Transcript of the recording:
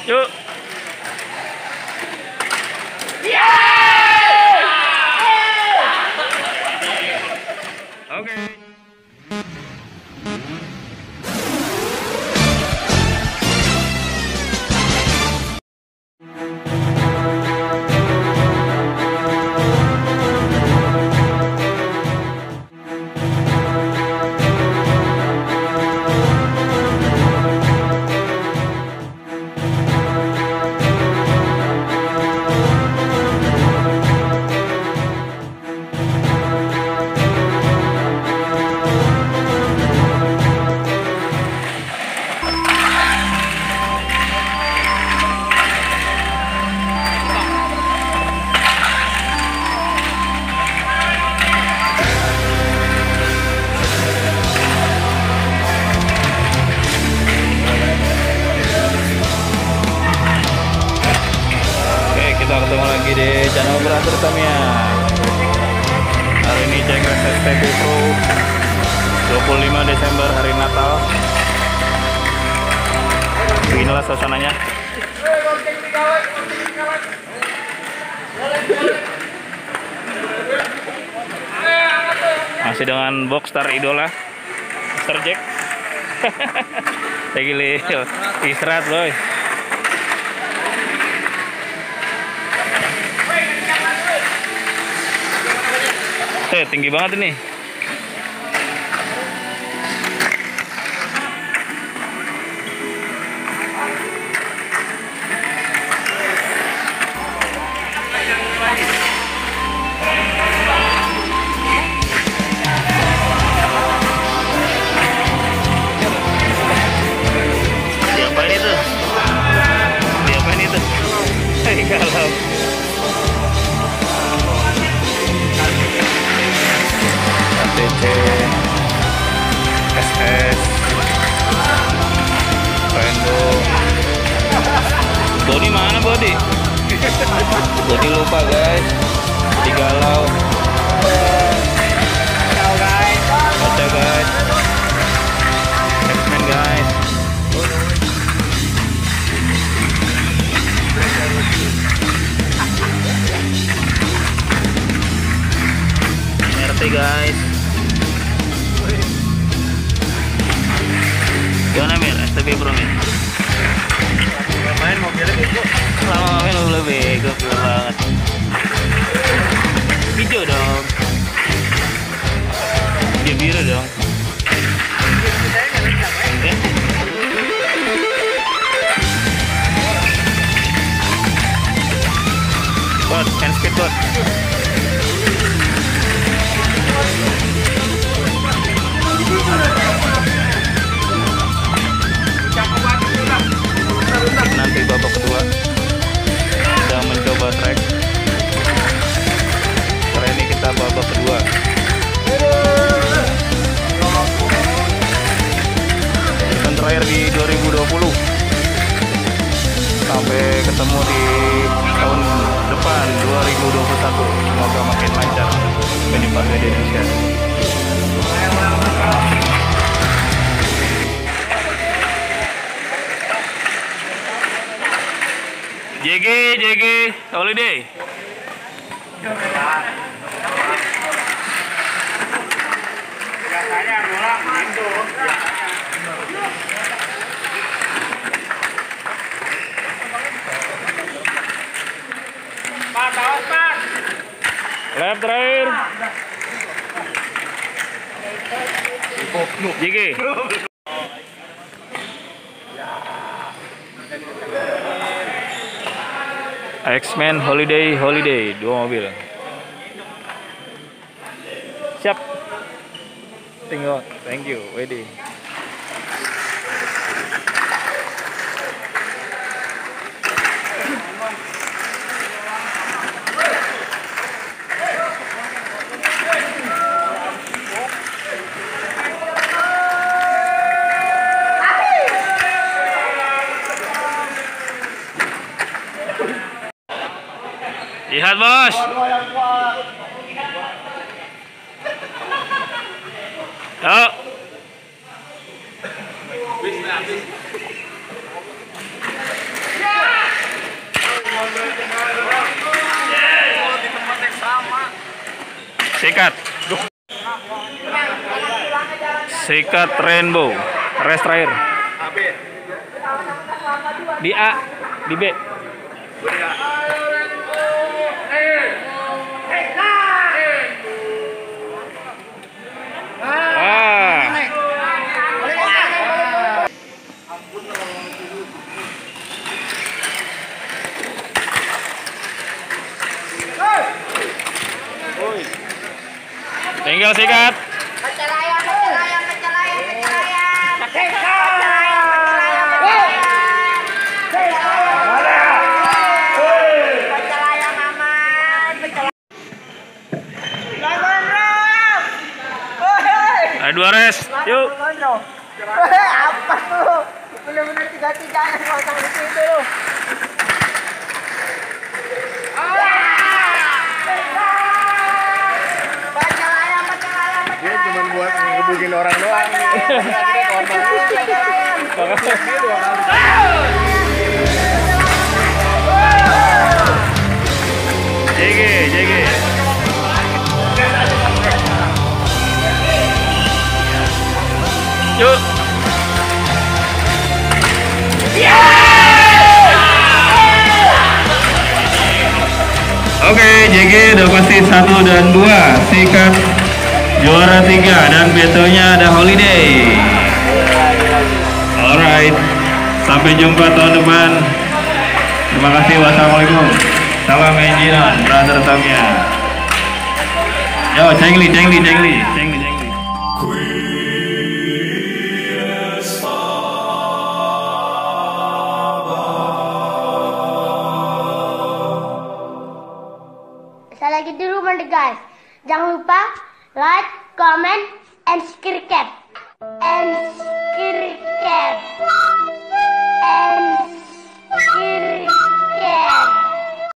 Yuk. Oke. Kita ketemu lagi di channel Brother Tamiya. Hari ini Jengres STB Pro 25 Desember hari Natal. Beginilah suasananya. Masih dengan Boxstar idola Mr. Jack. Lagi istirahat boy. Tinggi banget ini. Diapain itu? Diapain itu? Kalau ATC SS Rendo. Bodi mana bodi? Bodi lupa guys. Digalau. Ciao guys. Baca guys. X-Men guys. RT guys. Gimana Mir? STB Pro Mir? Main mobilnya bego. Selama main mobilnya bego, gila banget. Hijau dong. Dia biru dong. Bot, hand speed bot. Nanti babak kedua kita mencoba track. Kali ini kita babak kedua. Dan terakhir di 2020. Sampai ketemu di tahun depan 2021. Semoga makin lancar balap di Indonesia. JG Holiday. Biasanya ngulang gitu. Pak, tawas Pak. Lap terakhir. JG. X-Men Holiday, dua mobil. Siap. Thank you, ready. Lihat bos. Yuk. sikat rainbow. Race terakhir. Di A, di B. Tinggal sikat. Ada 2 res. Yuk. Apa tuh? Bener-bener tiga-tigaan pasang di situ. Dia cuma buat ngebukin orang doang. JG. Yuk. Oke, JG udah pasti 1 dan 2. Sikat juara 3 dan betonya ada Holiday. Alright, sampai jumpa tahun depan. Terima kasih. Wassalamualaikum. Salam engineer, brother Tamia. Yo, cengli. Saya lagi di rumah guys. Jangan lupa like,